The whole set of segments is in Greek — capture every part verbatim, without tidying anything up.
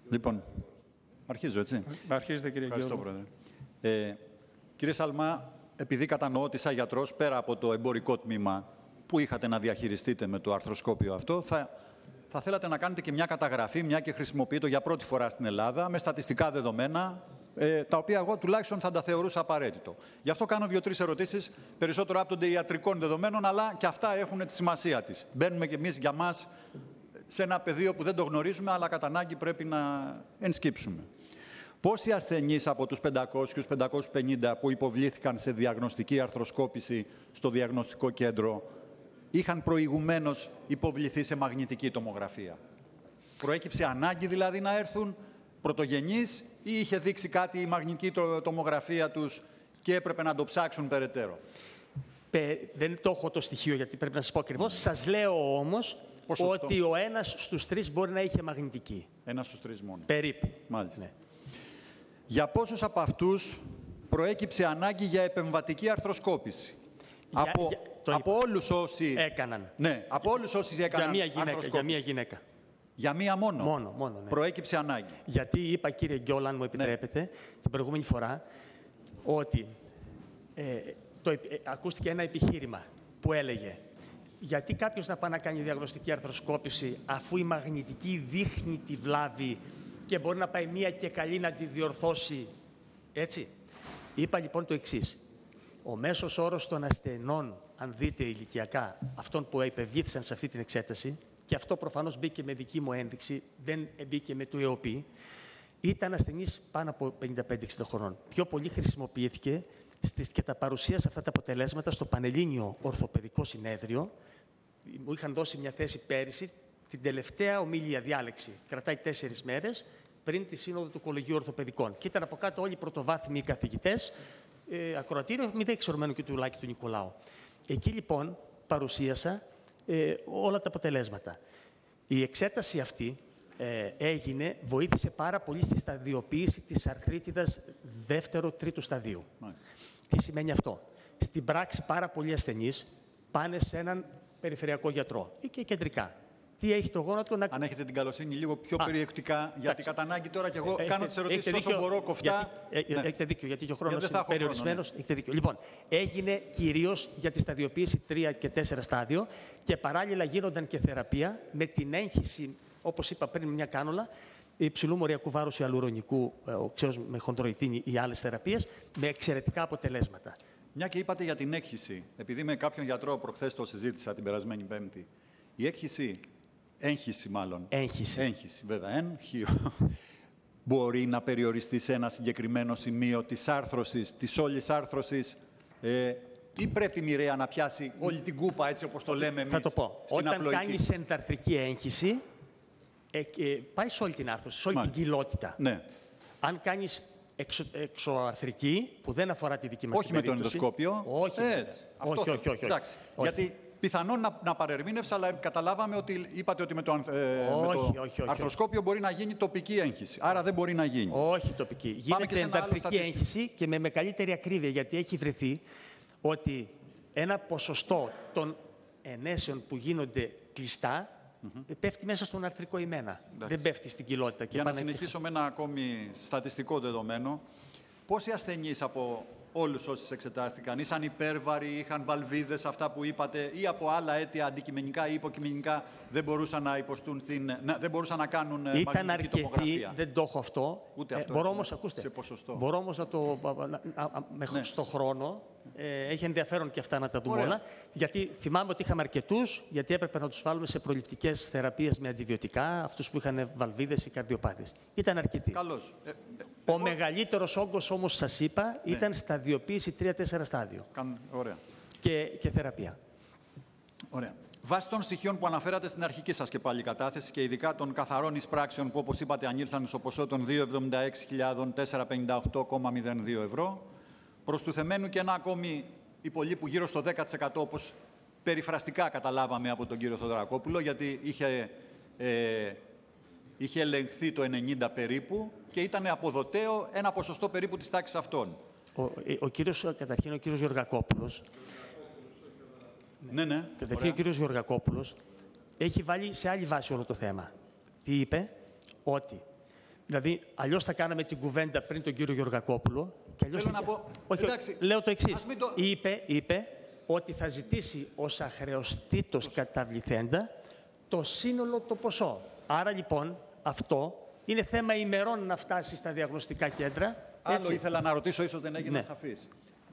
Λοιπόν, αρχίζω, έτσι. Αρχίζετε, κύριε Ευχαριστώ, Γιώργο. Πρόεδρε. Ε, κύριε Σαλμά, επειδή κατανοώ ότι σαν γιατρός, πέρα από το εμπορικό τμήμα που είχατε να διαχειριστείτε με το αρθροσκόπιο αυτό, θα, θα θέλατε να κάνετε και μια καταγραφή, μια και χρησιμοποιείτε για πρώτη φορά στην Ελλάδα, με στατιστικά δεδομένα, ε, τα οποία εγώ τουλάχιστον θα τα θεωρούσα απαραίτητο. Γι' αυτό κάνω δύο-τρεις ερωτήσεις, περισσότερο άπτονται ιατρικών δεδομένων, αλλά και αυτά έχουν τη σημασία της. Μπαίνουμε κι εμείς για μας σε ένα πεδίο που δεν το γνωρίζουμε, αλλά κατά ανάγκη πρέπει να ενσκύψουμε. Πόσοι ασθενείς από τους πεντακόσιους με πεντακόσιους πενήντα που υποβλήθηκαν σε διαγνωστική αρθροσκόπηση στο διαγνωστικό κέντρο είχαν προηγουμένως υποβληθεί σε μαγνητική τομογραφία? Προέκυψε ανάγκη δηλαδή να έρθουν πρωτογενείς ή είχε δείξει κάτι η μαγνητική τομογραφία τους και έπρεπε να το ψάξουν περαιτέρω? Πε, δεν το έχω το στοιχείο γιατί πρέπει να σας πω ακριβώς. Σας λέω όμως Ποσοστό. ότι ο ένας στους τρεις μπορεί να είχε μαγνητική. Ένας στους τρεις μόνο. Περίπου. Μάλιστα. Ναι. Για πόσους από αυτούς προέκυψε ανάγκη για επεμβατική αρθροσκόπηση? Για, από για, το από όλους όσοι... έκαναν. Ναι, από όλους όσοι έκαναν για μία γυναίκα, αρθροσκόπηση. για μία γυναίκα. Για μία μόνο. Μόνο, μόνο, ναι. Προέκυψε ανάγκη. Γιατί είπα, κύριε Γκιόλ, αν μου επιτρέπετε, ναι, την προηγούμενη φορά, ότι ε, το, ε, ακούστηκε ένα επιχείρημα που έλεγε γιατί κάποιος να πάει να κάνει διαγνωστική αρθροσκόπηση αφού η μαγνητική δείχνει τη βλάβη και μπορεί να πάει μία και καλή να τη διορθώσει, έτσι. Είπα λοιπόν το εξής. Ο μέσος όρος των ασθενών, αν δείτε ηλικιακά, αυτών που υπευλήθησαν σε αυτή την εξέταση, και αυτό προφανώς μπήκε με δική μου ένδειξη, δεν μπήκε με το ΕΟΠΗ, ήταν ασθενής πάνω από πενήντα πέντε εξήντα χρονών. Πιο πολύ χρησιμοποιήθηκε στις, και τα παρουσίασε αυτά τα αποτελέσματα στο Πανελλήνιο Ορθοπαιδικό Συνέδριο. Μου είχαν δώσει μια θέση πέρυσι, την τελευταία ομίλια διάλεξη. Κρατάει τέσσερις μέρες πριν τη Σύνοδο του Κολεγίου Ορθοπαιδικών. Και ήταν από κάτω όλοι οι πρωτοβάθμιοι καθηγητές, ε, ακροατήριο, μη δεν εξορμένου και του Λάκη του Νικολάου. Εκεί λοιπόν παρουσίασα ε, όλα τα αποτελέσματα. Η εξέταση αυτή ε, έγινε, βοήθησε πάρα πολύ στη σταδιοποίηση της αρθρίτιδας δεύτερο-τρίτου σταδίου. Μάλιστα. Τι σημαίνει αυτό? Στην πράξη πάρα πολλοί ασθενείς πάνε σε έναν περιφερειακό γιατρό ή και κεντρικά. Τι έχει το γόνατο να... Αν έχετε την καλοσύνη λίγο πιο Α, περιεκτικά, γιατί κατά ανάγκη τώρα και εγώ έχετε, κάνω τις ερωτήσεις όσο δίκιο, μπορώ κοφτά. Γιατί, ναι. Έχετε δίκιο, γιατί και ο χρόνος γιατί είναι περιορισμένος. Χρόνο, ναι. Έχετε δίκιο. Λοιπόν, έγινε κυρίως για τη σταδιοποίηση τρία και τέσσερα στάδιο και παράλληλα γίνονταν και θεραπεία με την έγχυση, όπως είπα πριν, μια κάνουλα, υψηλού μοριακού βάρους ιαλουρονικού, οξέως με χονδροϊτίνη ή άλλες θεραπείες, με εξαιρετικά αποτελέσματα. Μια και είπατε για την έγχυση, επειδή με κάποιον γιατρό προχθές το συζήτησα την περασμένη Πέμπτη, η έγχυση, έγχυση μάλλον. Έγχυση. Έγχυση, βέβαια, εν, χείο. Μπορεί να περιοριστεί σε ένα συγκεκριμένο σημείο της άρθρωσης, της όλης άρθρωσης, ε, ή πρέπει μοιραία να πιάσει όλη την κούπα, έτσι όπως το λέμε εμείς? Θα το πω. Όταν κάνεις ενταρθρική έγχυση, ε, ε, πάει σε όλη την άρθρωση, σε όλη Μάλιστα. την κοιλότητα. Ναι. Αν κάνεις εξω, εξωαρθρική, που δεν αφορά τη δική μας όχι με το ενδοσκόπιο. Όχι, έτσι. όχι, Αυτό όχι, όχι, όχι, εντάξει. όχι. Γιατί πιθανόν να, να παρερμήνευσα, αλλά καταλάβαμε ότι είπατε ότι με το, ε, όχι, με το όχι, όχι, αρθροσκόπιο μπορεί να γίνει τοπική έγχυση. Άρα δεν μπορεί να γίνει. Όχι τοπική. Γίνεται ενταρθρική έγχυση και με μεγαλύτερη ακρίβεια, γιατί έχει βρεθεί ότι ένα ποσοστό των ενέσεων που γίνονται κλειστά mm-hmm. πέφτει μέσα στον αρθρικό ημένα. Εντάξει. Δεν πέφτει στην κοιλότητα. Και Για να πάνε... συνεχίσω με ένα ακόμη στατιστικό δεδομένο, πόσοι ασθενείς από όλους όσοι εξετάστηκαν ήσαν υπέρβαροι, είχαν βαλβίδες, αυτά που είπατε, ή από άλλα αίτια αντικειμενικά ή υποκειμενικά δεν μπορούσαν να υποστούν την, να, δεν μπορούσαν να κάνουν Ήταν μαγνητική αρκετοί, τομογραφία? δεν το έχω αυτό. Ούτε ε, αυτό. μπορώ όμως, ακούστε, σε ποσοστό. μπορώ όμως να το, να, να, με, ναι. στο χρόνο, ε, έχει ενδιαφέρον και αυτά να τα δούμε Ωραία. όλα, γιατί θυμάμαι ότι είχαμε αρκετούς, γιατί έπρεπε να τους βάλουμε σε προληπτικές θεραπείες με αντιβιωτικά, αυτούς που είχαν βαλβίδες ή καρδιοπάθειες. Ήταν αρκετοί. Καλώς. Ε, Ο εγώ... μεγαλύτερος όγκος όμως, σας είπα, ναι. ήταν σταδιοποίηση τρία τέσσερα στάδιο. Καν... Ωραία. Και, και θεραπεία. Ωραία. Βάσει των στοιχείων που αναφέρατε στην αρχική σας και πάλι κατάθεση και ειδικά των καθαρών εισπράξεων που, όπως είπατε, ανήλθαν στο ποσό των δύο εκατομμύρια εβδομήντα έξι χιλιάδες τετρακόσια πενήντα οκτώ κόμμα μηδέν δύο ευρώ, προς του θεμένου και ένα ακόμη υπολείπου γύρω στο δέκα τοις εκατό, όπως περιφραστικά καταλάβαμε από τον κύριο Θοδωρακόπουλο, γιατί είχε, ε, είχε ελεγχθεί το ενενήντα περίπου και ήταν αποδοτέο ένα ποσοστό περίπου της τάξης αυτών. Ο, ο κύριος, καταρχήν, ο κύριος Γεωργακόπουλος, ναι, ναι. Καταρχήν ο κύριος Γεωργακόπουλος έχει βάλει σε άλλη βάση όλο το θέμα. Τι είπε? Ότι Δηλαδή, αλλιώς θα κάναμε την κουβέντα πριν τον κύριο Γεωργακόπουλο. Και αλλιώς Θέλω θα... να πω... Όχι, εντάξει, λέω το εξής. το... Είπε, είπε ότι θα ζητήσει ως αχρεωστήτως καταβληθέντα το σύνολο το ποσό. Άρα, λοιπόν, αυτό είναι θέμα ημερών να φτάσει στα διαγνωστικά κέντρα. Άλλο Έτσι. ήθελα να ρωτήσω, ίσως δεν έγινε Ναι. σαφής.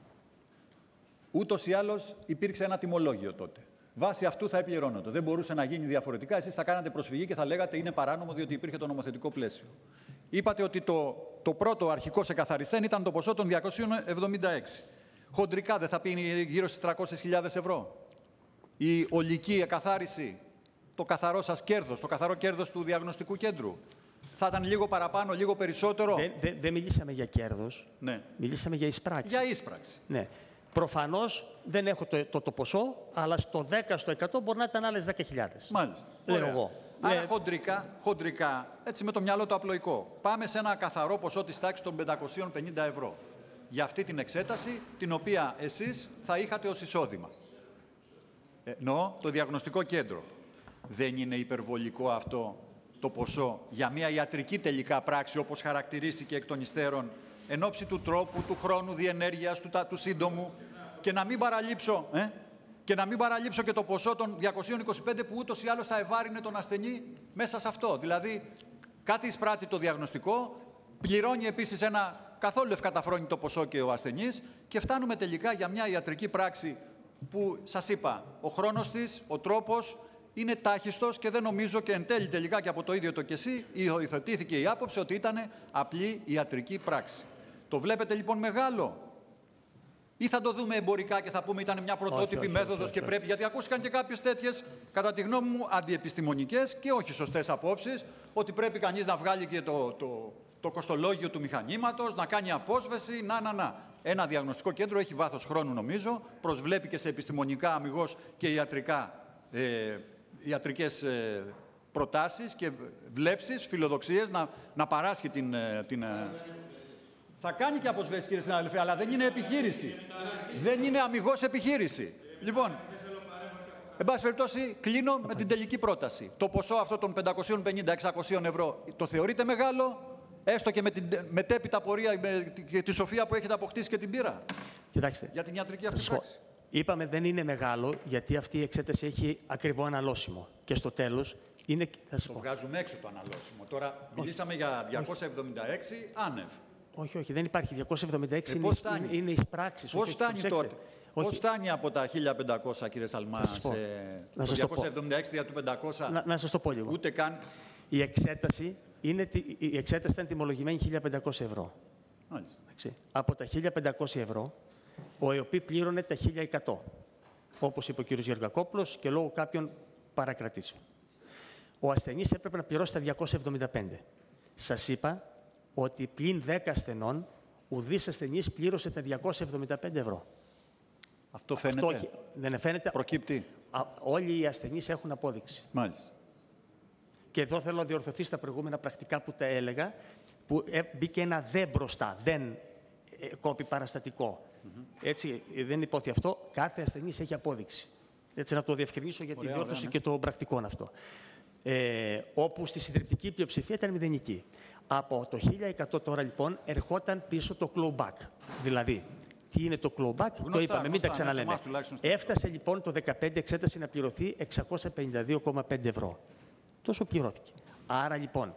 Ούτως ή άλλως υπήρξε ένα τιμολόγιο τότε. Βάσει αυτού θα επληρώνονται. Δεν μπορούσε να γίνει διαφορετικά. Εσείς θα κάνατε προσφυγή και θα λέγατε είναι παράνομο διότι υπήρχε το νομοθετικό πλαίσιο. Είπατε ότι το, το πρώτο αρχικό σε καθαριστέν ήταν το ποσό των διακόσιων εβδομήντα έξι. Χοντρικά δεν θα πει γύρω στις τριακόσιες χιλιάδες ευρώ. Η ολική εκαθάριση, το καθαρό σας κέρδος, το καθαρό κέρδος του διαγνωστικού κέντρου. Θα ήταν λίγο παραπάνω, λίγο περισσότερο. Δεν δε, δε μιλήσαμε για κέρδος. Ναι. Μιλήσαμε για εισπράξη. Για ίσπραξη. Ναι. Προφανώς δεν έχω το, το, το ποσό, αλλά στο δέκα τοις εκατό μπορεί να ήταν άλλες δέκα χιλιάδες. Μάλιστα. Λέω Ωραία. εγώ. Άρα Λέ... χοντρικά, χοντρικά, έτσι με το μυαλό το απλοϊκό, πάμε σε ένα καθαρό ποσό της τάξης των πεντακόσια πενήντα ευρώ. Για αυτή την εξέταση, την οποία εσείς θα είχατε ως εισόδημα. Εννοώ το διαγνωστικό κέντρο. Δεν είναι υπερβολικό αυτό το ποσό για μια ιατρική τελικά πράξη, όπως χαρακτηρίστηκε εκ των υστέρων, εν ώψη του τρόπου, του χρόνου διενέργειας, του, του σύντομου, και να μην παραλείψω, ε? και να μην παραλείψω και το ποσό των διακοσίων είκοσι πέντε που ούτως ή άλλως θα ευάρυνε τον ασθενή μέσα σε αυτό. Δηλαδή, κάτι εισπράττει το διαγνωστικό, πληρώνει επίσης ένα καθόλου ευκαταφρόνητο ποσό και ο ασθενής και φτάνουμε τελικά για μια ιατρική πράξη που, σας είπα, ο χρόνος της, ο τρόπος, είναι τάχιστος και δεν νομίζω και εν τέλει τελικά και από το ίδιο το και εσύ υιοθετήθηκε η άποψη ότι ήταν απλή ιατρική πράξη. Το βλέπετε λοιπόν μεγάλο ή θα το δούμε εμπορικά και θα πούμε ήταν μια πρωτότυπη όχι, όχι, μέθοδος όχι, όχι, και όχι. πρέπει, γιατί ακούστηκαν και κάποιες τέτοιες, κατά τη γνώμη μου, αντιεπιστημονικές και όχι σωστές απόψεις, ότι πρέπει κανείς να βγάλει και το, το, το κοστολόγιο του μηχανήματος, να κάνει απόσβεση, να, να, να. Ένα διαγνωστικό κέντρο έχει βάθος χρόνου νομίζω, προσβλέπει και σε επιστημονικά αμιγώς και ιατρικά ε, ιατρικές ε, προτάσεις και βλέψεις, φιλοδοξίες να, να παράσχει την... την ε... Θα κάνει και αποσβέσεις, κύριε συνάδελφε, αλλά δεν είναι επιχείρηση. Δεν είναι αμιγώς επιχείρηση. Λοιπόν, εν πάση περιπτώσει, κλείνω με την τελική πρόταση. Το ποσό αυτό των πεντακόσια πενήντα με εξακόσια ευρώ το θεωρείτε μεγάλο, έστω και με την μετέπειτα πορεία, με τη, τη σοφία που έχετε αποκτήσει και την πείρα. Κοιτάξτε. Για την ιατρική αυτή πράξη. Είπαμε δεν είναι μεγάλο, γιατί αυτή η εξέταση έχει ακριβό αναλώσιμο. Και στο τέλος είναι... Θα το βγάζουμε έξω το αναλώσιμο. Τώρα όχι. μιλήσαμε για διακόσια εβδομήντα έξι άνευ. Όχι, όχι, δεν υπάρχει. διακόσια εβδομήντα έξι ε, είναι, φτάνει. είναι εισπράξεις. Πώς φτάνει τότε. Όχι. Πώς φτάνει από τα χίλια πεντακόσια, κύριε Σαλμά, σε να το διακόσια εβδομήντα έξι δια του πεντακόσια. Να, να σας το πω λίγο. Ούτε καν. Η εξέταση, είναι, η εξέταση ήταν τιμολογημένη χίλια πεντακόσια ευρώ. Μάλιστα. Από τα χίλια πεντακόσια ευρώ, ο ΕΟΠΗ πλήρωνε τα χίλια εκατό. Όπως είπε ο κ. Γεωργακόπουλος και λόγω κάποιων παρακρατήσεων. Ο ασθενής έπρεπε να πληρώσει τα διακόσια εβδομήντα πέντε. Σας είπα ότι πλην δέκα ασθενών, ουδής ασθενής πλήρωσε τα διακόσια εβδομήντα πέντε ευρώ. Αυτό φαίνεται. Αυτό, δεν φαίνεται. Προκύπτει. Α, όλοι οι ασθενείς έχουν απόδειξη. Μάλιστα. Και εδώ θέλω να διορθωθεί στα προηγούμενα πρακτικά που τα έλεγα, που μπήκε ένα «δε» μπροστά, δεν ε, κόπη παραστατικό. Mm-hmm. Έτσι, δεν υπόθη αυτό. Κάθε ασθενής έχει απόδειξη. Έτσι, να το διευκρινίσω για τη διόρθωση ναι. και των πρακτικών αυτό. Ε, όπου στη συντριπτική πλειοψηφία ήταν μηδενική. Από το χίλια εκατό τώρα λοιπόν ερχόταν πίσω το clawback. Δηλαδή, τι είναι το clawback, γνωστά, το είπαμε, γνωστά, μην τα ξαναλέμε. Έφτασε λοιπόν το δεκαπέντε εξέταση να πληρωθεί εξακόσια πενήντα δύο κόμμα πέντε ευρώ. Τόσο πληρώθηκε. Άρα λοιπόν,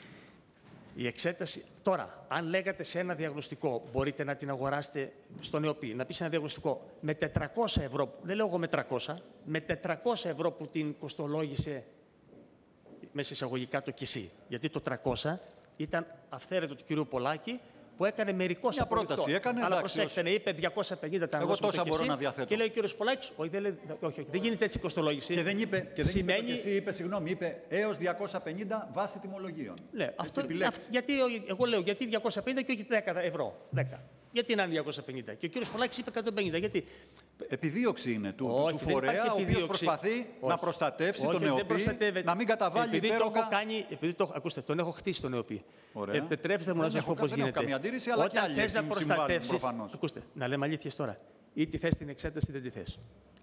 η εξέταση... Τώρα, αν λέγατε σε ένα διαγνωστικό, μπορείτε να την αγοράσετε στον ΕΟΠΗ, να πεις ένα διαγνωστικό με τετρακόσια ευρώ, δεν λέω εγώ με τριακόσια, με τετρακόσια ευρώ που την κοστολόγησε μέσα εισαγωγικά το ΚΙΣΥ. Γιατί το τριακόσια ήταν αυθαίρετο του κυρίου Πολάκη, που έκανε μερικώς μια πρόταση έκανε, αλλά εντάξει, προσέξτε, ναι, είπε διακόσια πενήντα τα εγώ τόσα μπορώ να διαθέτω. Και λέει ο κύριος Πολάκης, όχι, δεν, όχι, όχι, δεν γίνεται έτσι η κοστολόγηση. Και δεν είπε, και δεν Σημαίνει... είπε το και εσύ, είπε, συγγνώμη, είπε έως διακόσια πενήντα βάσει τιμολογίων. Ναι, αυτό, αυ, γιατί, εγώ λέω, γιατί διακόσια πενήντα και όχι δέκα ευρώ. δέκα. Γιατί να είναι διακόσια πενήντα. Και ο κύριος Πολάκης είπε εκατόν πενήντα. Γιατί... Επιδίωξη είναι του, όχι, του φορέα, ο οποίος προσπαθεί όχι. να προστατεύσει όχι, τον ΕΟΠΗ, να μην καταβάλει υπέροχα. Επειδή το, ακούστε, τον έχω χτίσει τον ΕΟΠΗ. Επιτρέψτε μου να σας πω πώς γίνεται. Καμία αντίρρηση, αλλά και άλλοι να προστατεύσεις. Ακούστε, να λέμε αλήθειες τώρα. Ή τη θες την εξέταση, δεν τη θες.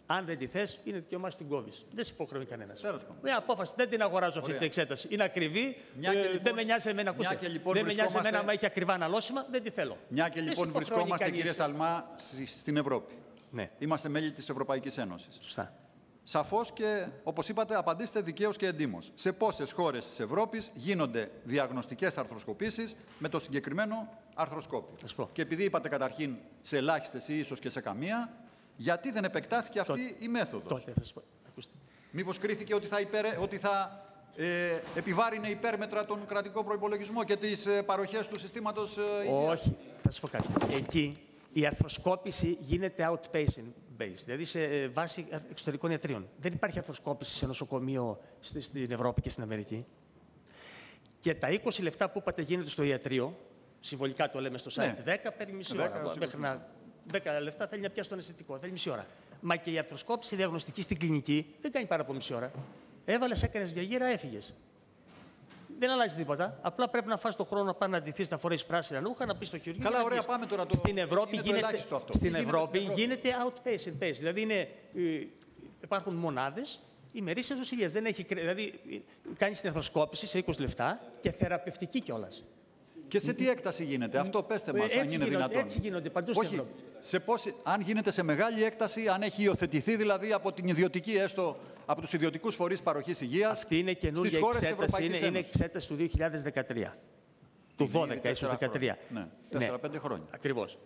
Αν δεν τη θες, είναι δικαίωμά σου την κόβεις. Δεν σε υποχρεώνει κανένας. Τέλος πάντων. Μια απόφαση. Δεν την αγοράζω αυτή Ωραία. την εξέταση. Είναι ακριβή. Μια και ε, λοιπόν- δεν με νοιάζει εμένα. μια Ακούστε. και λοιπόν δεν με νοιάζει βρισκόμαστε- εμένα, άμα έχει ακριβά αναλώσιμα, δεν τη θέλω. Μια και Δεν λοιπόν σε υποχρεώνει βρισκόμαστε, κανείς. κύριε Σαλμά, σ- στην Ευρώπη. Ναι, Είμαστε μέλη της Ευρωπαϊκής Ένωσης. σωστά. Σαφώς και, όπως είπατε, απαντήστε δικαίως και εντύμως. Σε πόσες χώρες της Ευρώπης γίνονται διαγνωστικές αρθροσκοπήσεις με το συγκεκριμένο αρθροσκόπιο. Θα σου πω. Και επειδή είπατε καταρχήν σε ελάχιστες ή ίσως και σε καμία, γιατί δεν επεκτάθηκε αυτή Τότε- η μέθοδος. Τότε θα σας πω. Ακούστε. Μήπως κρίθηκε ότι θα, υπερ, ότι θα ε, επιβάρυνε υπέρμετρα τον κρατικό προϋπολογισμό και τις ε, παροχές του συστήματος ε, υγείας. Όχι, θα σας πω κάτι. Εκεί η αρθροσκόπηση γίνεται outpatient based, δηλαδή σε ε, βάση εξωτερικών ιατρίων. Δεν υπάρχει αρθροσκόπηση σε νοσοκομείο στη- στην Ευρώπη και στην Αμερική. Και τα είκοσι λεπτά που είπατε γίνεται στο ιατρείο, συμβολικά το λέμε στο site, Ναι. δέκα παίρνει μισή δέκα ώρα. έως Μέχρι να... δέκα λεπτά θέλει να πιάσει τον αισθητικό, θέλει μισή ώρα. Μα και η αρθροσκόπηση διαγνωστική στην κλινική δεν κάνει πάρα από μισή ώρα. Έβαλε, έκανε μια γύρα, έφυγε. Δεν αλλάζει τίποτα. Απλά πρέπει να φας τον χρόνο να πάει να ντυθείς, να φορέσεις πράσινα ρούχα, να πεις στο χειρουργείο. Καλά, και να ωραία, ντυθείς. πάμε τώρα. Το... Στην Ευρώπη είναι το γίνεται, ελάχιστο αυτό. στην Τι γίνεται Ευρώπη στην Ευρώπη? γίνεται outpatient based. Δηλαδή είναι, ε, υπάρχουν μονάδες ημερήσιας νοσηλείας. Δεν έχει, κρε- δηλαδή ε, κάνεις την αρθροσκόπηση σε είκοσι λεπτά και θεραπευτική κιόλας. Και σε τι έκταση γίνεται, αυτό πέστε μας, Ε, αν έτσι είναι γίνονται- δυνατόν. έτσι γίνονται παντού στην Όχι, Ευρώπη. σε πόση, αν γίνεται σε μεγάλη έκταση, αν έχει υιοθετηθεί δηλαδή από την ιδιωτική, έστω από τους ιδιωτικούς φορείς παροχής υγείας. Αυτή είναι καινούργια στις χώρες της εξέταση. Ευρωπαϊκής Είναι, είναι Ένωσης. εξέταση του δύο χιλιάδες δεκατρία. Του Ήδη δώδεκα, ίσως τέσσερα δεκατρία. χρόνια. Ναι, τέσσερα πέντε χρόνια. Ακριβώς.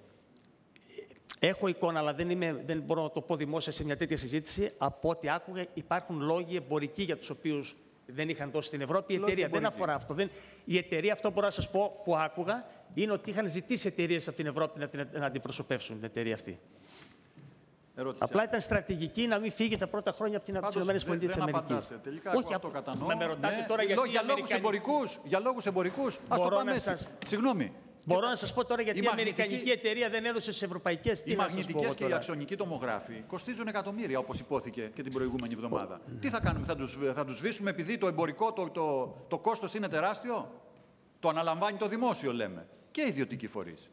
Έχω εικόνα, αλλά δεν, είμαι, δεν μπορώ να το πω δημόσια σε μια τέτοια συζήτηση. Από ό,τι άκουγα, υπάρχουν λόγοι εμπορικοί για τους οποίους δεν είχαν δώσει στην Ευρώπη. Η Λόγοι εταιρεία δεν εμπορικοί. αφορά αυτό. Δεν, η εταιρεία, αυτό μπορώ να σας πω, που άκουγα, είναι ότι είχαν ζητήσει εταιρείες από την Ευρώπη να, την, να αντιπροσωπεύσουν την εταιρεία αυτή. Ερώτηση. Απλά ήταν στρατηγική να μην φύγει τα πρώτα χρόνια από την Πάντως, ΗΠΑ. δεν- δεν απαντάτε. Τελικά, εγώ αυτό απ- κατανοώ. Μα με ρωτάτε Ναι. τώρα Λό- γιατί. για οι λόγους Αμερικανοί- εμπορικούς. Για λόγους εμπορικούς. Ας το Μπορώ πάμε να έτσι. σας- Συγγνώμη. Μπορώ να σας πω τώρα γιατί η, μαγνητική- Αμερικανική εταιρεία δεν έδωσε στις ευρωπαϊκές. Οι Τι να σας πω μαγνητικές εγώ και οι τώρα. αξονικοί τομογράφοι κοστίζουν εκατομμύρια, όπως υπόθηκε και την προηγούμενη εβδομάδα. Τι θα κάνουμε, θα τους, θα τους σβήσουμε επειδή το εμπορικό, το, το, το κόστος είναι τεράστιο. Το αναλαμβάνει το δημόσιο, λέμε. Και οι ιδιωτικοί φορείς.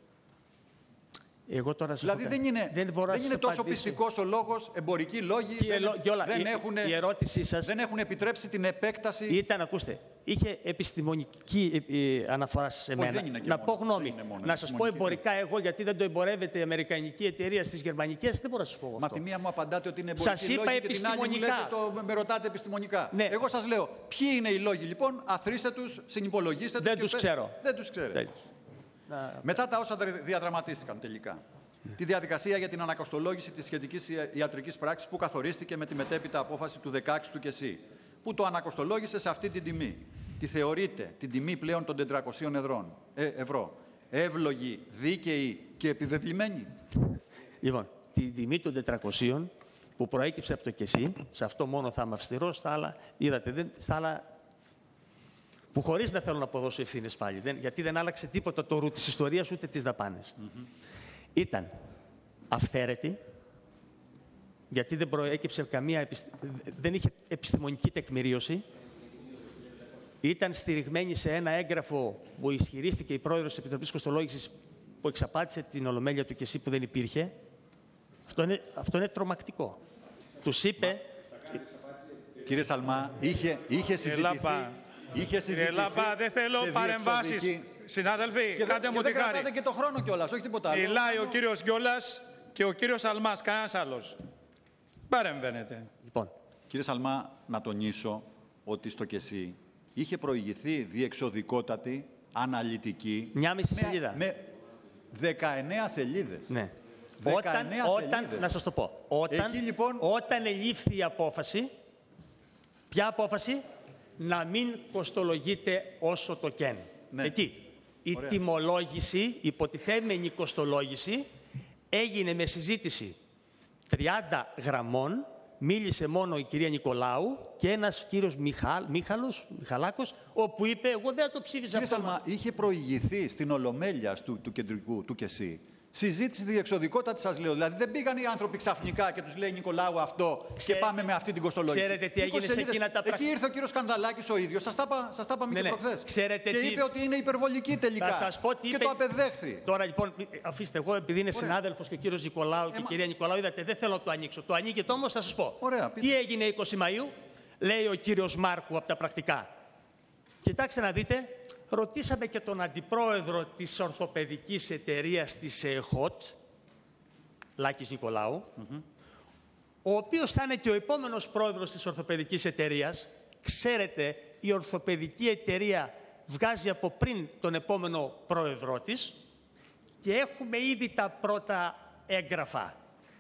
Εγώ τώρα σας Δηλαδή πω δεν κάτι. είναι, δεν μπορώ να δεν είναι σας τόσο απαντήσω. πιστικός ο λόγος, εμπορικοί λόγοι Και, δεν, ελο- και όλα. δεν, η, έχουν, η ερώτησή σας δεν έχουν επιτρέψει την επέκταση. ήταν, ακούστε, είχε επιστημονική ε, ε, αναφορά σε Όχι, μένα. δεν είναι και να μόνο, πω γνώμη. δεν είναι μόνο Να σας πω επιστημονική. εμπορικά εγώ, γιατί δεν το εμπορεύεται η Αμερικανική εταιρεία στις γερμανικές, δεν μπορώ να σας πω εγώ Μα αυτό. τη μία μου απαντάτε ότι είναι εμπορικοί Σας είπα λόγοι και την άλλη μου λέτε επιστημονικά. το, με ρωτάτε επιστημονικά. Ναι. Εγώ σας λέω, ποιοι είναι οι λόγοι λοιπόν, αθροίστε τους, συνυπολογίστε τους. Δεν και τους πε- ξέρω. Δεν τους ξέρετε. Τέλος. Να- Μετά τα όσα δρα- διαδραματίστηκαν τελικά. Τη διαδικασία για την ανακοστολόγηση της σχετικής ια- ιατρικής πράξης που καθορίστηκε με τη μετέπειτα απόφαση του δεκαέξι του ΚΕΣΥ, που το ανακοστολόγησε σε αυτή την τιμή. Τη θεωρείτε την τιμή πλέον των τετρακοσίων εδρών, ε, ευρώ εύλογη, δίκαιη και επιβεβλημένη. Λοιπόν, τη τιμή των τετρακοσίων που προέκυψε από το ΚΕΣΥ, σε αυτό μόνο θα είμαι αυστηρός, στα άλλα, είδατε, δεν, στα άλλα που χωρίς να θέλω να αποδώσω ευθύνες πάλι, δεν, γιατί δεν άλλαξε τίποτα το ρου της ιστορίας ούτε τις δαπάνες. Mm-hmm. Ήταν αυθαίρετη, γιατί δεν προέκυψε καμία, επιστη... δεν είχε επιστημονική τεκμηρίωση, ήταν στηριγμένη σε ένα έγγραφο που ισχυρίστηκε η πρόεδρος της Επιτροπής Κοστολόγησης που εξαπάτησε την ολομέλεια του ΚΕΣΥ που δεν υπήρχε. Αυτό είναι, αυτό είναι τρομακτικό. Τους είπε... Κύριε Σαλμά, είχε, είχε συζητηθεί. Λάμπα. Είχε συζητηθεί. Λάμπα, δεν θέλω σε παρεμβάσεις. διεξοδική- Συνάδελφοι, Και, κάντε δεν- μου και τη δεν χάρη. κρατάτε και το χρόνο κιόλας, όχι τίποτα άλλο. Μιλάει ο κύριος Γκιόλας και ο κύριος Αλμάς, κανένας άλλος. Παρεμβαίνετε. Λοιπόν, Κύριε Σαλμά, να τονίσω ότι στο ΚΕΣΥ είχε προηγηθεί διεξοδικότατη, αναλυτική... μια μισή με- σελίδα. Με δεκαεννέα σελίδες. Ναι. δεκαεννέα Όταν, όταν, σελίδες. να σας το πω. Όταν, Εκεί, λοιπόν- όταν ελήφθη η απόφαση, ποια απόφαση, να μην κοστολογείται όσο το κεν. Ναι. Εκεί. Η Ωραία. τιμολόγηση, η υποτιθέμενη κοστολόγηση, έγινε με συζήτηση τριάντα γραμμών, μίλησε μόνο η κυρία Νικολάου και ένας κύριος Μιχάλ, Μίχαλος, Μιχαλάκος, όπου είπε, εγώ δεν θα το ψήφιζα Κύριε αυτό. Σαλμά, είχε προηγηθεί στην Ολομέλεια του, του κεντρικού, του ΚΕΣΥ, Συζήτηση διεξοδικότατη, σας λέω. Δηλαδή δεν πήγαν οι άνθρωποι ξαφνικά και τους λέει Νικολάου αυτό Ξέ... και πάμε με αυτή την κοστολόγηση. Ξέρετε τι έγινε σε εκείνα τα πράγματα. Εκεί ήρθε ο κύριος Σκανδαλάκης ο ίδιος. Σας τα είπαμε ναι, και ναι. προχθές. Ξέρετε και τι... είπε ότι είναι υπερβολική τελικά. Θα σας πω τι και είπε... το απεδέχθη. Τώρα λοιπόν, αφήστε εγώ, επειδή είναι συνάδελφος και ο κύριος Νικολάου και η Έμα... κυρία Νικολάου, είδατε, δεν θέλω να το ανοίξω. Το ανοίγετε όμως, θα σας πω. Ωραία, τι έγινε είκοσι Μαΐου, λέει ο κύριος Μάρκου από τα πρακτικά. Κοιτάξτε να δείτε, ρωτήσαμε και τον αντιπρόεδρο της ορθοπαιδικής εταιρείας της ΕΧΟΤ, Λάκης Νικολάου, mm-hmm. ο οποίος θα είναι και ο επόμενος πρόεδρος της ορθοπαιδικής εταιρείας. Ξέρετε, η ορθοπαιδική εταιρεία βγάζει από πριν τον επόμενο πρόεδρό της και έχουμε ήδη τα πρώτα έγγραφα.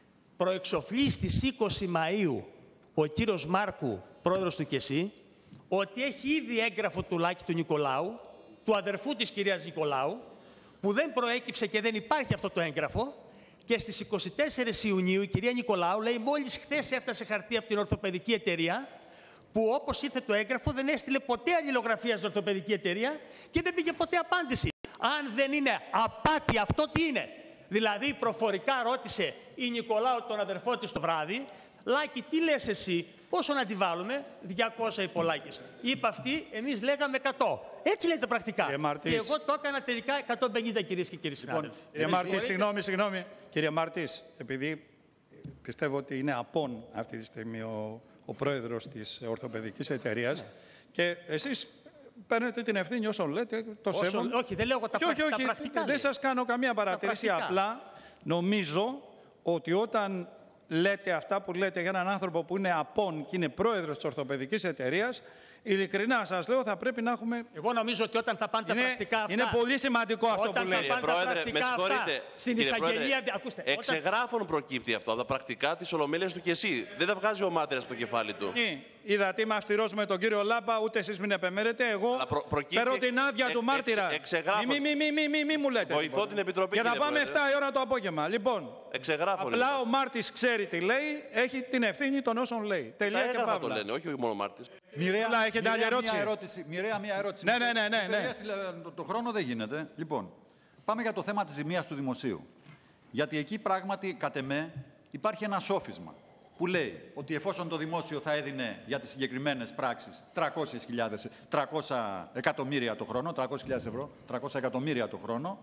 Προεξοφλεί στις είκοσι Μαΐου ο κύριος Μάρκου, πρόεδρος του ΚΕΣΥ, ότι έχει ήδη έγγραφο του Λάκη του Νικολάου, του αδερφού της κυρίας Νικολάου, που δεν προέκυψε και δεν υπάρχει αυτό το έγγραφο. Και στις είκοσι τέσσερις Ιουνίου η κυρία Νικολάου λέει μόλις χθες έφτασε χαρτί από την ορθοπαιδική εταιρεία, που όπως ήρθε το έγγραφο δεν έστειλε ποτέ αλληλογραφία στην ορθοπαιδική εταιρεία και δεν πήγε ποτέ απάντηση. Αν δεν είναι απάτη αυτό, τι είναι? Δηλαδή προφορικά ρώτησε η Νικολάου τον αδερφό της το βράδυ, Λάκη, τι λες εσύ, πόσο να τη βάλουμε? διακόσια είπε ο Λάκης. Είπε αυτή, εμείς λέγαμε εκατό. Έτσι λέει τα πρακτικά. Και εγώ το έκανα τελικά εκατόν πενήντα, κυρίες και κύριοι συνάδελφοι. Κύριε Μάρτης, συγγνώμη, συγγνώμη. Κύριε Μάρτης, επειδή πιστεύω ότι είναι απόν αυτή τη στιγμή ο, ο πρόεδρος της ορθοπαιδικής εταιρείας, ναι. και εσείς παίρνετε την ευθύνη όσο λέτε, το όσο, σέβομαι. Όχι, δεν λέω τα, και όχι, όχι, τα πρακτικά. Δεν σας κάνω καμία παρατήρηση, απλά νομίζω ότι όταν λέτε αυτά που λέτε για έναν άνθρωπο που είναι απόν και είναι πρόεδρος της ορθοπαιδικής εταιρείας, ειλικρινά σας λέω, θα πρέπει να έχουμε... Εγώ νομίζω ότι όταν θα πάνε είναι, τα πρακτικά αυτά... Είναι πολύ σημαντικό αυτό όταν που λέτε. Κύριε Πρόεδρε, με συγχωρείτε. Στην εισαγγελία... Ακούστε, εξεγράφων όταν... προκύπτει αυτό από τα πρακτικά της Ολομέλειας του ΚΕΣΥ. Δεν τα βγάζει ο Μάτρας από το κεφάλι του. Είδατε, είμαι αυστηρός με τον κύριο Λάμπα, ούτε εσείς μην επεμέρετε. Εγώ προ, παίρνω την άδεια ε, του μάρτυρα. Εξ, εξεγράφων... Μη, μη, μη, μη, μη, μη μου λέτε. Βοηθώ την Επιτροπή. Και θα πάμε Πρόεδρε. εφτά η ώρα το απόγευμα. Λοιπόν, εξεγράφων, απλά λοιπόν. ο Μάρτης ξέρει τι λέει, έχει την ευθύνη των όσων λέει. Τελεία και παύλα. Το λένε, όχι μόνο ο Μάρτης. Μοιραία, έχετε άλλη ερώτηση. Μια ερώτηση. Μοιραία μια ερώτηση. Ναι, ναι, ναι. ναι, ναι. Το, το χρόνο δεν γίνεται. Λοιπόν, πάμε για το θέμα της ζημίας του δημοσίου. Γιατί εκεί πράγματι, κατ' εμέ, υπάρχει ένα σόφισμα που λέει ότι εφόσον το δημόσιο θα έδινε για τις συγκεκριμένες πράξεις τριακόσιες χιλιάδες, τριακόσια εκατομμύρια το χρόνο, τριακόσιες χιλιάδες ευρώ, τριακόσια εκατομμύρια το χρόνο,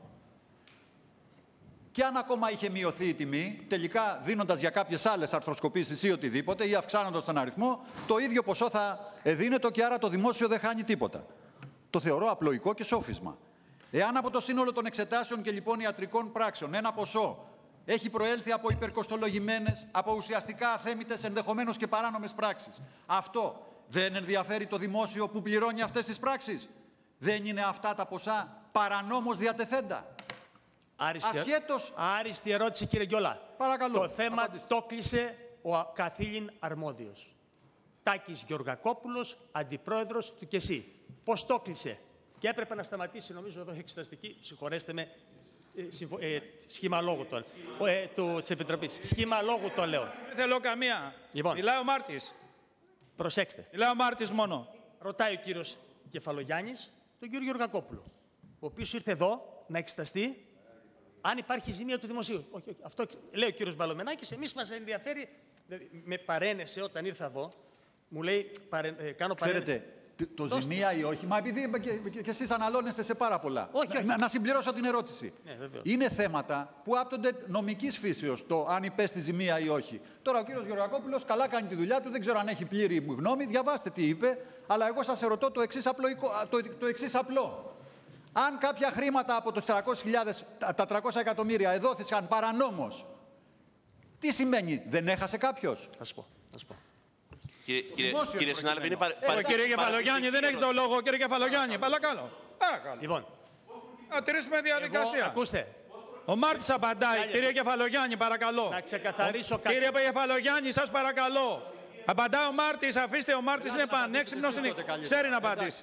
και αν ακόμα είχε μειωθεί η τιμή, τελικά δίνοντας για κάποιες άλλες αρθροσκοπήσεις ή οτιδήποτε, ή αυξάνοντας τον αριθμό, το ίδιο ποσό θα εδίνεται και άρα το δημόσιο δεν χάνει τίποτα. Το θεωρώ απλοϊκό και σόφισμα. Εάν από το σύνολο των εξετάσεων και λοιπόν ιατρικών πράξεων ένα ποσό έχει προέλθει από υπερκοστολογημένες, από ουσιαστικά αθέμητες, ενδεχομένως και παράνομες πράξεις, αυτό δεν ενδιαφέρει το δημόσιο που πληρώνει αυτές τις πράξεις? Δεν είναι αυτά τα ποσά παρανόμως διατεθέντα? Άριστη, Ασχέτως... άριστη ερώτηση, κύριε Γκιόλα. Παρακαλώ. Το θέμα απαντήστε. το κλείσε ο καθήλυν αρμόδιος. Τάκης Γεωργακόπουλος, αντιπρόεδρος του ΚΕΣΥ. Πώς το κλείσε? Και έπρεπε να σταματήσει, νομίζω, εδώ εξεταστική, συγχωρέστε με, ε, συμφω... ε, σχήμα λόγου το λέω, ε, του, της Επιτροπής. Σχήμα λόγου το λέω. Δεν θέλω καμία. Λοιπόν, μιλάει ο Μάρτης. Προσέξτε. Μιλάει ο Μάρτης μόνο. Ρωτάει ο κύριος Κεφαλογιάννης τον κύριο Γεωργακόπουλο, ο οποίος ήρθε εδώ να εξεταστεί αν υπάρχει ζημία του δημοσίου. Όχι, όχι. Αυτό λέει ο κύριος Μπαλωμενάκης. Εμείς μας ενδιαφέρει, δηλαδή, με παρένεσε όταν ήρθα εδώ, μου λέει, παρε, ε, κάνω παρένεση. Ξέρετε, το, το ζημία ή όχι, μα επειδή και, και, και εσείς αναλώνεστε σε πάρα πολλά. Όχι, όχι. Να, να συμπληρώσω την ερώτηση. Ναι, είναι θέματα που άπτονται νομικής φύσεως, το αν υπέστη ζημία ή όχι. Τώρα ο κύριος Γεωργακόπουλος καλά κάνει τη δουλειά του, δεν ξέρω αν έχει πλήρη γνώμη, διαβάστε τι είπε, αλλά εγώ σας ερωτώ το εξής απλό. Το, το εξής απλό. Αν κάποια χρήματα από τους τριακόσιες χιλιάδες, τα τριακόσια εκατομμύρια εδόθησαν παρανόμως, τι σημαίνει, δεν έχασε κάποιος? Θα σου πω. Θα σου πω. Κύριε, κύριε, κύριε συνάδελφε, είναι παρα... ε, κύριε Κεφαλογιάννη, δεν έχει το λόγο. Κύριε Κεφαλογιάννη, παρακαλώ. Λοιπόν. Να τηρήσουμε διαδικασία. Εγώ, ακούστε. Ο Μάρτης απαντάει. Κάλια. Κύριε Κεφαλογιάννη, παρακαλώ. Να ξεκαθαρίσω κάτι. Κύριε Κεφαλογιάννη, σας παρακαλώ. Απαντάει ο Μάρτης, αφήστε, ο Μάρτης είναι πανέξυπνος, ξέρει να απαντήσει.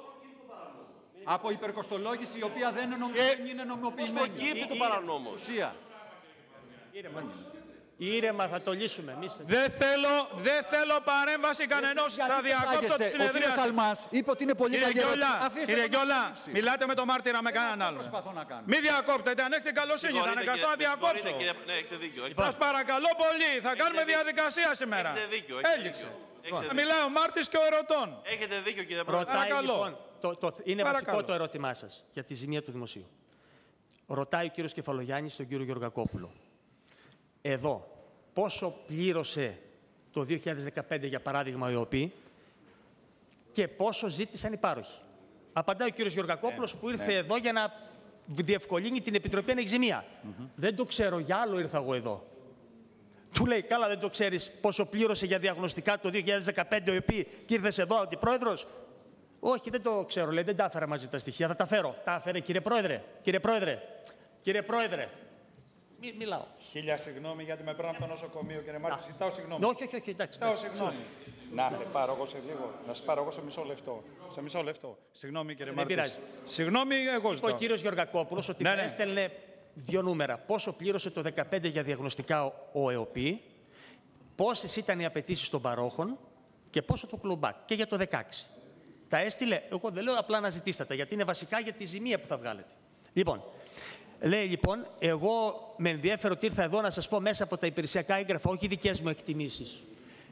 Από υπερκοστολόγηση η οποία δεν είναι, νομι... ε, είναι νομιμοποιημένη. Πώς προκύπτει το παρανόμος? Κύριε, Ήρεμα, θα το λύσουμε. Εμείς... Δεν θέλω, δεν θέλω παρέμβαση κανενός. Θα διακόψω τη συνεδρία. Ο κύριος Αλμάς είπε ότι είναι πολύ καλή ερώτηση. Κύριε Γκιόλα, μιλάτε με τον μάρτυρα με κανέναν άλλο. Μην διακόπτετε. Αν έχετε καλοσύνη, θα αναγκαστώ να διακόψω. Ναι, έχετε δίκιο. Σας παρακαλώ πολύ. Θα κάνουμε διαδικασία σήμερα. Έχετε δίκιο. Έληξε. Θα μιλάει ο μάρτης και ο ερωτών. Έχετε δίκιο, κύριε Πρόεδρε. Ρωτάει, Παρακαλώ. λοιπόν, το, το, είναι Παρακαλώ. βασικό το ερώτημά σας για τη ζημία του δημοσίου. Ρωτάει ο κύριος Κεφαλογιάννης τον κύριο Γεωργακόπουλο. Εδώ, πόσο πλήρωσε το δύο χιλιάδες δεκαπέντε, για παράδειγμα, ο ΕΟΠΗ και πόσο ζήτησαν οι πάροχοι. Απαντάει ο κύριος Γεωργακόπουλος, που ήρθε εδώ για να διευκολύνει την Επιτροπή Ανεξζημία. Mm-hmm. Δεν το ξέρω, για άλλο ήρθα εγώ εδώ. Του λέει, καλά, δεν το ξέρεις πόσο πλήρωσε για διαγνωστικά το δύο χιλιάδες δεκαπέντε ο ΕΟΠΗ και ήρθες εδώ, αντιπρόεδρος. Όχι, δεν το ξέρω, λέει, δεν τα έφερα μαζί τα στοιχεία, θα τα φέρω. Τα έφερε, κύριε Πρόεδρε, κύριε Πρόεδρε, κύριε Πρόεδρε. Μι, μιλάω. Χίλια συγγνώμη γιατί με παίρνω από το νοσοκομείο, κύριε Μάρτη. Ζητάω συγγνώμη. Όχι, όχι, όχι, εντάξει. Ζητάω συγγνώμη. Να σε πάρω εγώ σε λίγο. Να σε πάρω εγώ σε μισό λεπτό. Σε μισό λεπτό. Συγγνώμη, κύριε Μάρτη. πειράζει. Συγγνώμη, εγώ ζητάω. Ο κύριος Γεωργακόπουλος ότι ναι, ναι. έστελνε δύο νούμερα. Πόσο πλήρωσε το δεκαπέντε για διαγνωστικά ο, ο ΕΟΠΗ, πόσες ήταν οι απαιτήσεις των παρόχων και πόσο το κλουμπάκ. Και για το δεκαέξι. Τα έστειλε, εγώ δεν λέω απλά να ζητήσετε τα, γιατί είναι βασικά για τη ζημία που θα βγάλετε. Λοιπόν, λέει λοιπόν, εγώ με ενδιαφέρον ότι ήρθα εδώ να σας πω μέσα από τα υπηρεσιακά έγγραφα, όχι δικές μου εκτιμήσεις.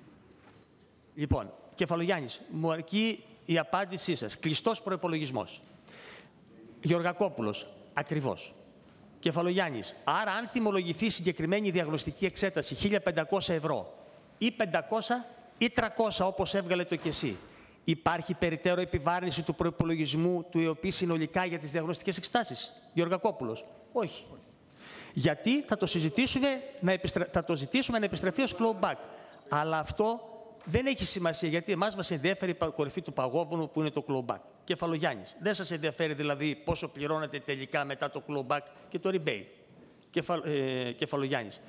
Λοιπόν, Κεφαλογιάννης, μου αρκεί η απάντησή σας. Κλειστός προϋπολογισμός. Γεωργακόπουλος, ακριβώς. Κεφαλογιάννης, άρα αν τιμολογηθεί η συγκεκριμένη διαγνωστική εξέταση χίλια πεντακόσια ευρώ ή πεντακόσια ή τριακόσια όπως έβγαλε το και εσύ, υπάρχει περιττέρω επιβάρυνση του προϋπολογισμού του ΕΟΠΗ συνολικά για τις διαγνωστικές εξετάσεις. Γεωργακόπουλος, όχι. Γιατί θα το συζητήσουμε, να επιστρε... θα το ζητήσουμε να επιστρεφεί ως clawback. Αλλά αυτό δεν έχει σημασία, γιατί εμάς μας ενδιαφέρει η κορυφή του παγόβουνου που είναι το clawback. Κεφαλογιάννης, δεν σας ενδιαφέρει δηλαδή πόσο πληρώνετε τελικά μετά το clawback και το rebate. Κεφα... Ε, Κεφαλογιάννης.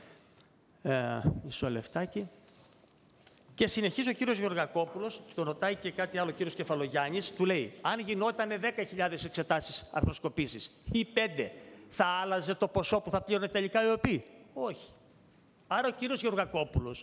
Ε, μισό λεφτάκι. Και συνεχίζει ο κύριος Γεωργακόπουλος, τον ρωτάει και κάτι άλλο ο κύριος Κεφαλογιάννης, του λέει, αν γινότανε δέκα χιλιάδες εξετάσεις αρθροσκοπήσεις ή πέντε, θα άλλαζε το ποσό που θα πλήρωνε τελικά η ΕΟΠΗ? Όχι. Άρα ο κύριος Γεωργακόπουλος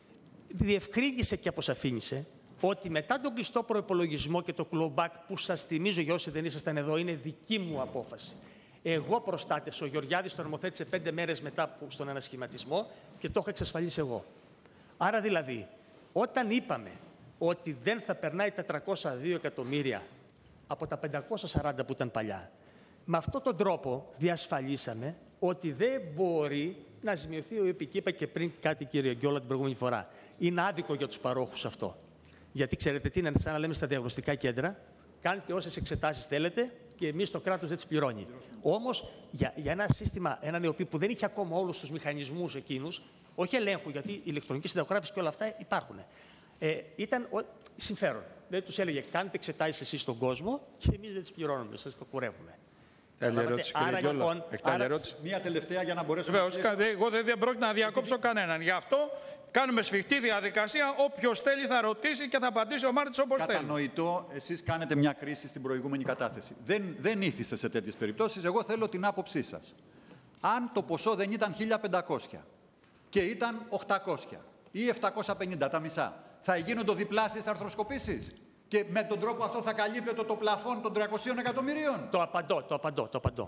διευκρίνησε και αποσαφήνισε ότι μετά τον κλειστό προϋπολογισμό και το clawback, που σας θυμίζω για όσοι δεν ήσασταν εδώ, είναι δική μου απόφαση. Εγώ προστάτευσα, ο Γεωργιάδης το νομοθέτησε πέντε μέρες μετά που, στον ανασχηματισμό και το έχω εξασφαλίσει εγώ. Άρα δηλαδή, όταν είπαμε ότι δεν θα περνάει τα τριακόσια δύο εκατομμύρια από τα πεντακόσια σαράντα που ήταν παλιά, με αυτόν τον τρόπο διασφαλίσαμε ότι δεν μπορεί να ζημιωθεί ο ΕΟΠΗ. Και είπα και πριν κάτι, κύριε Γκιόλα, την προηγούμενη φορά. Είναι άδικο για τους παρόχους αυτό. Γιατί ξέρετε τι είναι, σαν να λέμε στα διαγνωστικά κέντρα, κάντε όσες εξετάσεις θέλετε και εμείς το κράτος δεν τις πληρώνει. Όμως για, για ένα σύστημα, έναν ΕΟΠΗ που δεν είχε ακόμα όλους τους μηχανισμούς εκείνους, όχι ελέγχου, γιατί η ηλεκτρονική συνταγογράφηση και όλα αυτά υπάρχουν. Ε, ήταν ο, συμφέρον. Δηλαδή τους έλεγε, κάντε εξετάσεις εσείς στον κόσμο και εμείς δεν τις πληρώνουμε, σας το κουρεύουμε. Άλλη ερώτηση, κύριε Γκιόλα. Λοιπόν, Έχετε άλλη ερώτηση? Μία τελευταία για να μπορέσουμε Βεβαίως, να... εγώ δεν, δεν πρόκειται να διακόψω κανέναν. Γι' αυτό κάνουμε σφιχτή διαδικασία. Όποιος θέλει θα ρωτήσει και θα απαντήσει ο Μάρτης όπως θέλει. Κατανοητό, εσείς κάνετε μια κρίση στην προηγούμενη κατάθεση. Δεν, δεν ήθιστε σε τέτοιες περιπτώσεις. Εγώ θέλω την άποψή σας. Αν το ποσό δεν ήταν χίλια πεντακόσια και ήταν οκτακόσια ή επτακόσια πενήντα, τα μισά, θα γίνονται διπλάσιες αρθροσκοπήσεις? Και με τον τρόπο αυτό θα καλύπτεται το πλαφόν των τριακοσίων εκατομμυρίων? Το απαντώ, το απαντώ, το απαντώ.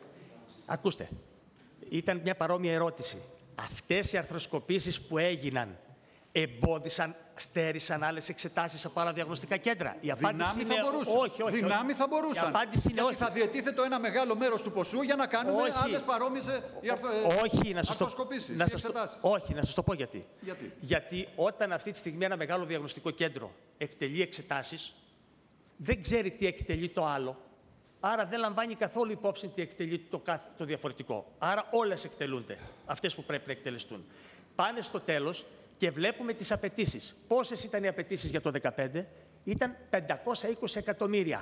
Ακούστε, ήταν μια παρόμοια ερώτηση. Αυτές οι αρθροσκοπήσεις που έγιναν εμπόδισαν, στέρισαν άλλες εξετάσεις από άλλα διαγνωστικά κέντρα? Η απάντηση Δυνάμει είναι θα μπορούσαν. όχι, όχι. Δυνάμει θα μπορούσαν. Η απάντηση είναι γιατί όχι. θα διαιτίθεται ένα μεγάλο μέρος του ποσού για να κάνουμε όχι. άλλες παρόμοιες αρθρο... όχι, να σας το... αρθροσκοπήσεις να ή σας το... εξετάσεις. Όχι, να σας το πω γιατί. γιατί. Γιατί όταν αυτή τη στιγμή ένα μεγάλο διαγνωστικό κέντρο εκτελεί εξετάσεις, δεν ξέρει τι εκτελεί το άλλο. Άρα δεν λαμβάνει καθόλου υπόψη τι εκτελεί το, το διαφορετικό. Άρα όλες εκτελούνται, αυτές που πρέπει να εκτελεστούν. Πάνε στο τέλος και βλέπουμε τις απαιτήσεις. Πόσες ήταν οι απαιτήσεις για το δύο χιλιάδες δεκαπέντε? Ήταν πεντακόσια είκοσι εκατομμύρια.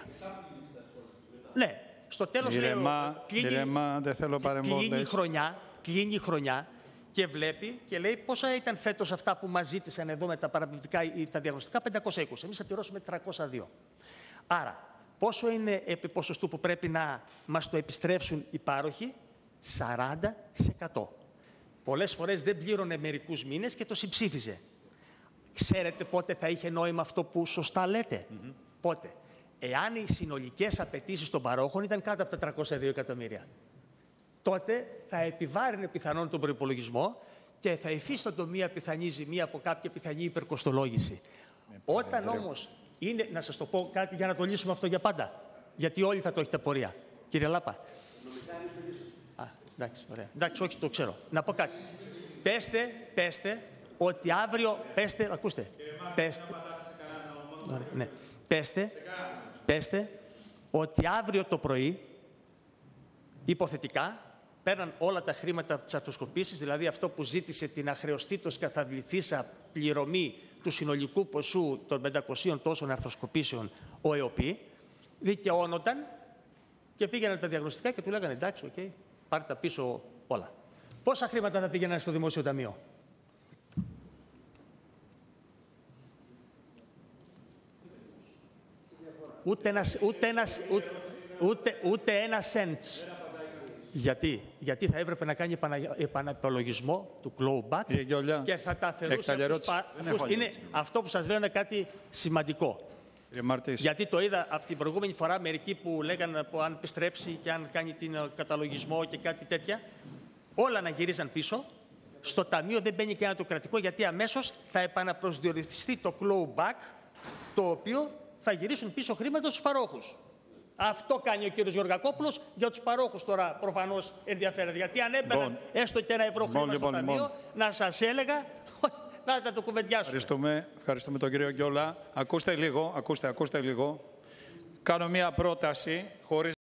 Ναι, στο τέλος λέει, κλείνει, δεν θέλω κλείνει, η χρονιά, κλείνει η χρονιά και βλέπει και λέει πόσα ήταν φέτος αυτά που μας ζήτησαν εδώ με τα παραπληκτικά ή τα διαγνωστικά, πεντακόσια είκοσι. Εμείς θα πληρώσουμε τριακόσια δύο. Άρα, πόσο είναι επί ποσοστού που πρέπει να μας το επιστρέψουν οι πάροχοι? σαράντα τοις εκατό. πολλές φορές δεν πλήρωνε μερικούς μήνες και το συμψήφιζε. Ξέρετε πότε θα είχε νόημα αυτό που σωστά λέτε? Mm-hmm. Πότε? Εάν οι συνολικές απαιτήσεις των παρόχων ήταν κάτω από τα τριακόσια δύο εκατομμύρια. Τότε θα επιβάρυνε πιθανόν τον προϋπολογισμό και θα υφίστατο μία πιθανή ζημία από κάποια πιθανή υπερκοστολόγηση. Ε, Όταν όμως είναι, να σας το πω κάτι για να το λύσουμε αυτό για πάντα, γιατί όλοι θα το έχετε απορία. Κύριε Λάπα. Α, εντάξει, ωραία. Εντάξει, όχι, το ξέρω. Να πω κάτι. Πέστε, πέστε, ότι αύριο, πέστε, ακούστε, πέστε, ωραία, ναι. πέστε, πέστε, ότι αύριο το πρωί, υποθετικά, παίρναν όλα τα χρήματα από τις αρθροσκοπήσεις, δηλαδή αυτό που ζήτησε την αχρεωστήτως καταβληθήσα πληρωμή του συνολικού ποσού των πεντακοσίων τόσων αρθροσκοπήσεων ο ΕΟΠΗ, δικαιώνονταν και πήγαιναν τα διαγνωστικά και του λέγανε εντάξει, οκ, okay, πάρτε τα πίσω όλα. Πόσα χρήματα θα πήγαιναν στο Δημόσιο Ταμείο? Ούτε ένα, ούτε ένας, ούτε, ούτε, ούτε ένα cents. Γιατί? Γιατί θα έπρεπε να κάνει επανα, επαναπολογισμό του clawback και θα τα αφαιρούσε. Πα... Είναι αυτό που σας λέω είναι κάτι σημαντικό. Γιατί το είδα από την προηγούμενη φορά μερικοί που λέγανε αν επιστρέψει και αν κάνει την καταλογισμό και κάτι τέτοια, όλα να γυρίζαν πίσω. Στο ταμείο δεν μπαίνει και ένα το κρατικό, γιατί αμέσως θα επαναπροσδιοριστεί το clawback, το οποίο θα γυρίσουν πίσω χρήματα στους παρόχους. Αυτό κάνει ο κύριος Γεωργακόπουλος. Για τους παρόχους τώρα προφανώς ενδιαφέρεται. Γιατί αν έμπαιναν bon. έστω και ένα ευρώ χρήμα bon, στο bon, ταμείο, bon. να σας έλεγα να τα το κουβεντιάσουμε. Ευχαριστούμε, ευχαριστούμε τον κύριο Γκιόλα. Ακούστε λίγο, ακούστε, ακούστε λίγο. Κάνω μία πρόταση χωρίς